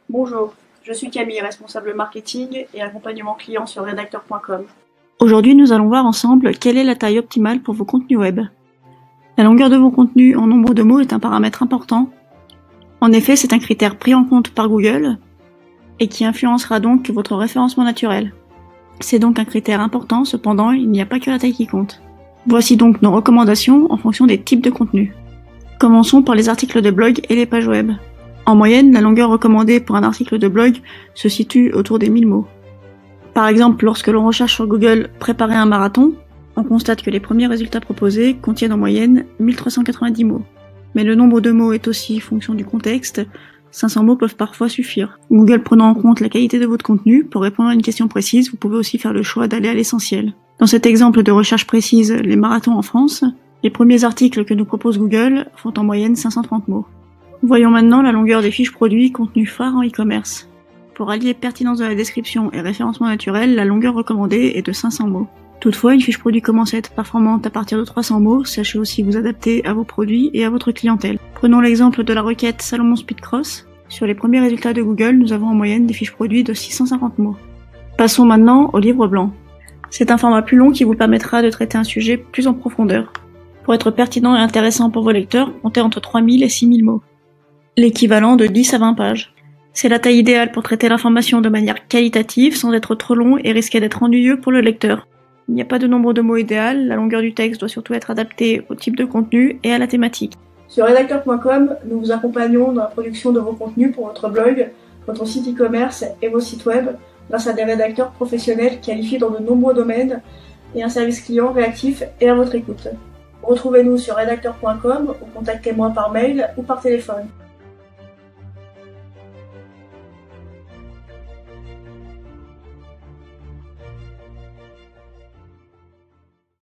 Bonjour, je suis Camille, responsable marketing et accompagnement client sur Redacteur.com. Aujourd'hui, nous allons voir ensemble quelle est la taille optimale pour vos contenus web. La longueur de vos contenus en nombre de mots est un paramètre important. En effet, c'est un critère pris en compte par Google et qui influencera donc votre référencement naturel. C'est donc un critère important, cependant, il n'y a pas que la taille qui compte. Voici donc nos recommandations en fonction des types de contenus. Commençons par les articles de blog et les pages web. En moyenne, la longueur recommandée pour un article de blog se situe autour des 1000 mots. Par exemple, lorsque l'on recherche sur Google « Préparer un marathon », on constate que les premiers résultats proposés contiennent en moyenne 1390 mots. Mais le nombre de mots est aussi fonction du contexte, 500 mots peuvent parfois suffire. Google prenant en compte la qualité de votre contenu, pour répondre à une question précise, vous pouvez aussi faire le choix d'aller à l'essentiel. Dans cet exemple de recherche précise, les marathons en France, les premiers articles que nous propose Google font en moyenne 530 mots. Voyons maintenant la longueur des fiches produits contenus phares en e-commerce. Pour allier pertinence de la description et référencement naturel, la longueur recommandée est de 500 mots. Toutefois, une fiche produit commence à être performante à partir de 300 mots, sachez aussi vous adapter à vos produits et à votre clientèle. Prenons l'exemple de la requête Salomon Speed Cross. Sur les premiers résultats de Google, nous avons en moyenne des fiches produits de 650 mots. Passons maintenant au livre blanc. C'est un format plus long qui vous permettra de traiter un sujet plus en profondeur. Pour être pertinent et intéressant pour vos lecteurs, comptez entre 3000 et 6000 mots. L'équivalent de 10 à 20 pages. C'est la taille idéale pour traiter l'information de manière qualitative sans être trop long et risquer d'être ennuyeux pour le lecteur. Il n'y a pas de nombre de mots idéal, la longueur du texte doit surtout être adaptée au type de contenu et à la thématique. Sur Redacteur.com, nous vous accompagnons dans la production de vos contenus pour votre blog, votre site e-commerce et vos sites web grâce à des rédacteurs professionnels qualifiés dans de nombreux domaines et un service client réactif et à votre écoute. Retrouvez-nous sur Redacteur.com ou contactez-moi par mail ou par téléphone.